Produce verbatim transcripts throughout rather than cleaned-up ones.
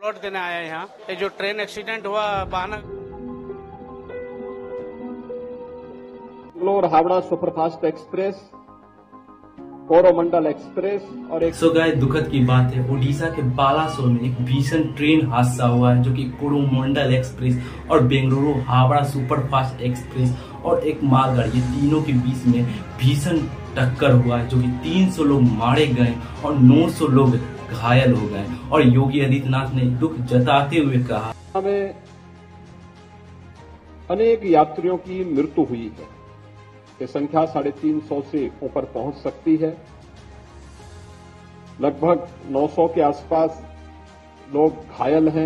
Plot देने आया है यहाँ। ये जो ट्रेन एक्सीडेंट हुआ बाना Bangalore Howrah superfast express, Coromandel express और एक सो गाइस दुखद की बात है, उड़ीसा के बालासोर में एक भीषण ट्रेन हादसा हुआ है जो कि कोरोमंडल एक्सप्रेस और बेंगलुरु हावड़ा सुपरफास्ट एक्सप्रेस और एक मालगाड़ी, ये तीनों के बीच में भीषण टक्कर हुआ है जो कि तीन सौ लोग मारे गए और नौ सौ लोग घायल हो गए। और योगी आदित्यनाथ ने दुख जताते हुए कहा, में अनेक यात्रियों की मृत्यु हुई है। ये संख्या साढ़े तीन सौ से ऊपर पहुंच सकती है। लगभग नौ सौ के आसपास लोग घायल हैं।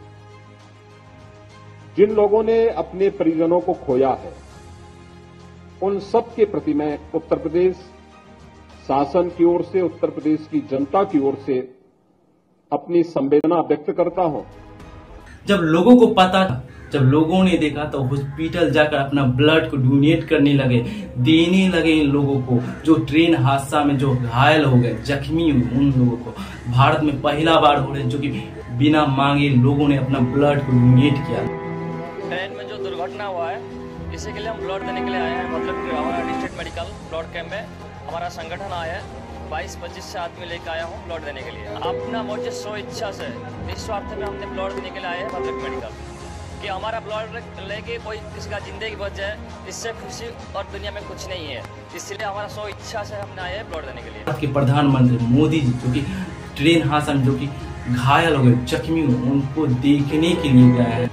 जिन लोगों ने अपने परिजनों को खोया है उन सब के प्रति मैं उत्तर प्रदेश शासन की ओर से, उत्तर प्रदेश की जनता की ओर से अपनी संवेदना व्यक्त करता हूं। जब लोगों को पता, जब लोगों ने देखा तो हॉस्पिटल जाकर अपना ब्लड को डोनेट करने लगे, देने लगे इन लोगों को जो ट्रेन हादसा में जो घायल हो गए, जख्मी हुए उन लोगों को। भारत में पहला बार हो रहा है जो कि बिना मांगे लोगों ने अपना ब्लड को डोनेट किया। ट्रेन में जो दुर्घटना हुआ है इसी के लिए हम ब्लड देने के लिए आए हैं। मतलब हमारा डिस्ट्रिक्ट मेडिकल ब्लड कैंप में हमारा संगठन आया है। बाईस पच्चीस से आदमी लेकर आया हूँ ब्लड देने के लिए। अपना मुझे सो इच्छा से निस्वार्थ में हमने ब्लड देने के लिए आए हैं पब्लिक मेडिकल, कि हमारा ब्लड लेके कोई किसी का जिंदगी बच जाए, इससे खुशी और दुनिया में कुछ नहीं है। इसलिए हमारा सो इच्छा से हमने आए हैं ब्लड देने के लिए। भारत के प्रधानमंत्री मोदी जी जो कि ट्रेन हादसा में जो कि घायल हो गए, जख्मी हुए, उनको देखने के लिए गए हैं।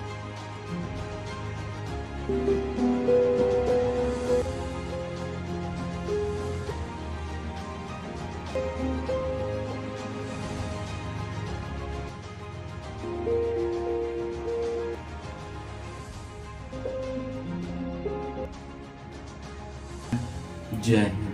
जय हिंद।